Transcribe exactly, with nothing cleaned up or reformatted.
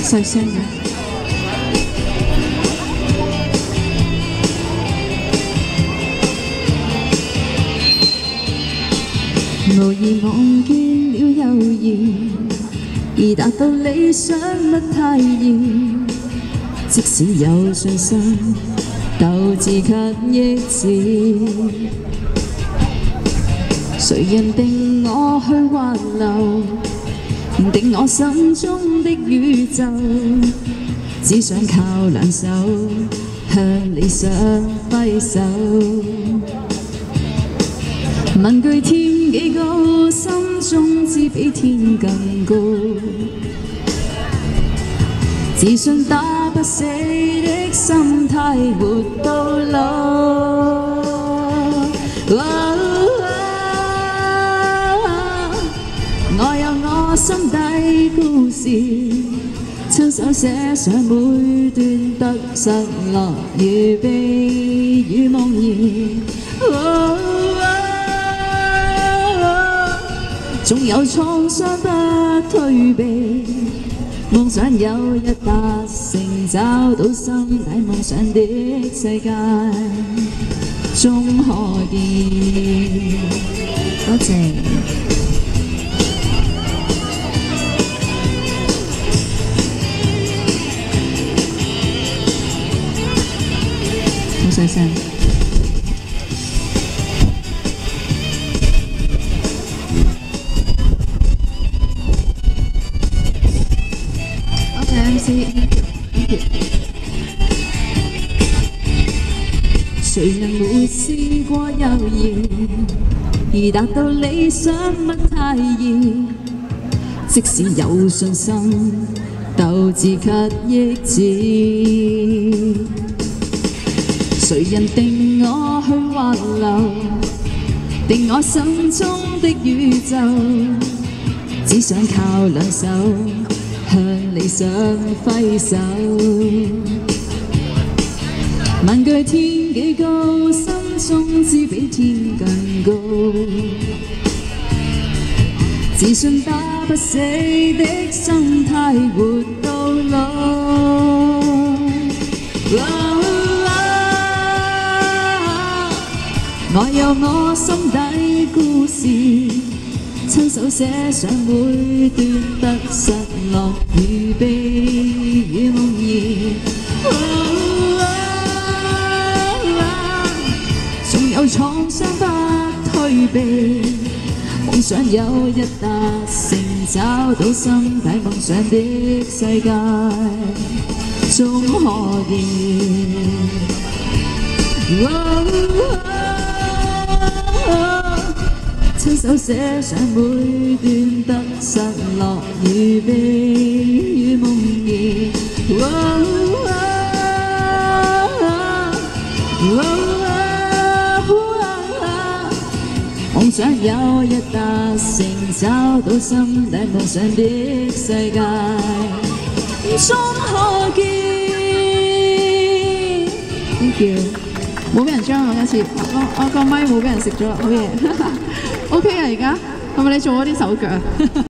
細聲嘅。無意望見了友誼，而達到理想不太易。即使有信心，鬥志卻抑止。誰人定我去滑流，定我心中的宇宙？只想靠兩手向理想揮手。問句天幾高，心中知比天更高。自信打不死的心態，活到老。我有我心底故事，親手寫上每段得失落與悲與夢兒。縱有創傷不退避，夢想有日達成，找到心底夢想的世界，終可見。多謝。好細聲。OK，M C，thank you。誰人沒試過猶豫，而達到理想不太易。即使有信心，鬥志卻抑止。誰人定我去滑流，定我心中的宇宙？只想靠兩手向理想揮手。問句天幾高，心中知比天更高。自信打不死的心態，活到老。我有我心底故事，親手寫上每段得失落與悲與夢兒。縱有創傷不退避，夢想有日達成，找到心底夢想的世界，終可見。親手寫上每段得失落與悲與夢兒。夢想有日達成，找到心底夢想的世界，終可見。Thank you。冇俾人將我一次，我我個咪冇俾人食咗，好嘢。OK 啊，而家係咪你做咗啲手腳？